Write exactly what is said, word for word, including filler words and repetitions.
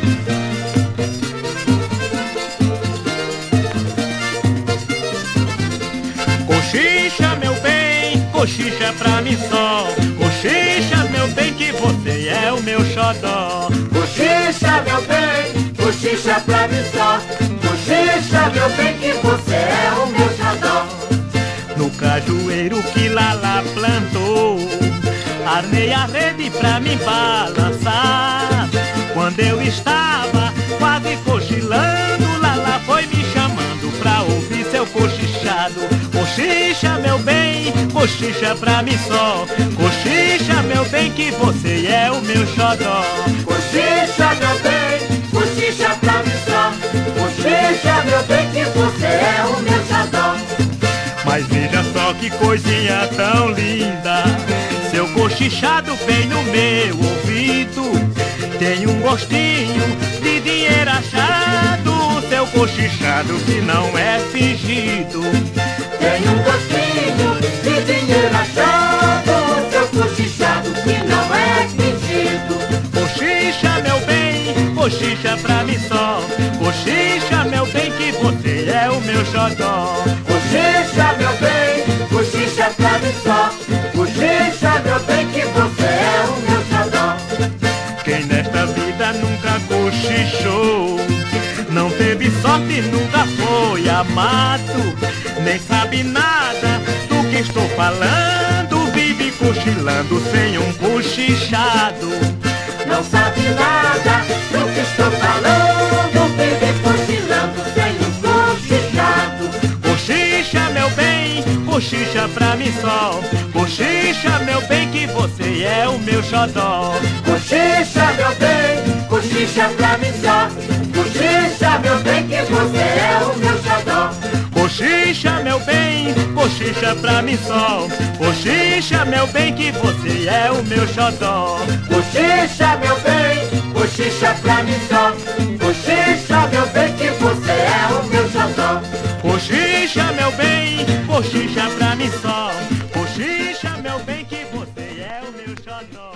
Cochicha, meu bem, cochicha pra mim só. Cochicha, meu bem, que você é o meu xodó. Cochicha, meu bem, cochicha pra mim só. Cochicha, meu bem, que você é o meu xodó. No cajueiro que Lala plantou, armei a rede pra me balançar. Quando eu estava quase cochilando, Lala foi me chamando pra ouvir seu cochichado. Cochicha, meu bem, cochicha pra mim só. Cochicha, meu bem, que você é o meu xodó. Cochicha, meu bem, cochicha pra mim só. Cochicha, meu bem, que você é o meu xodó. Mas veja só que coisinha tão linda, seu cochichado vem no meu ouvido. Tem um gostinho de dinheiro achado, seu cochichado que não é fingido. Tem um gostinho de dinheiro achado, seu cochichado que não é fingido. Cochicha, meu bem, cochicha pra mim só. Cochicha, meu bem, que você é o meu xodó. Cochicha, meu bem, cochicha pra mim só. Cochicha, meu bem, que você é o meu xodó. Quem nesta vida nunca cochichou, não teve sorte, nunca foi amado, nem sabe nada do que estou falando. Vive cochilando sem um cochichado. Não sabe nada do que estou falando, vive cochilando sem um cochichado. Cochicha, meu bem, cochicha pra mim só. Cochicha, meu bem, que você é o meu xodó. Cochicha, meu bem, cochicha pra mim só. Cochicha, meu bem, que você é o meu xodó. Cochicha, meu bem, cochicha pra mim só. Cochicha, meu bem, que você é o meu xodó. Cochicha, meu bem, cochicha pra mim só. Cochicha, meu bem, que você é o meu xodó. Cochicha, meu bem, cochicha pra mim só. Cochicha, meu bem, que você é o meu xodó.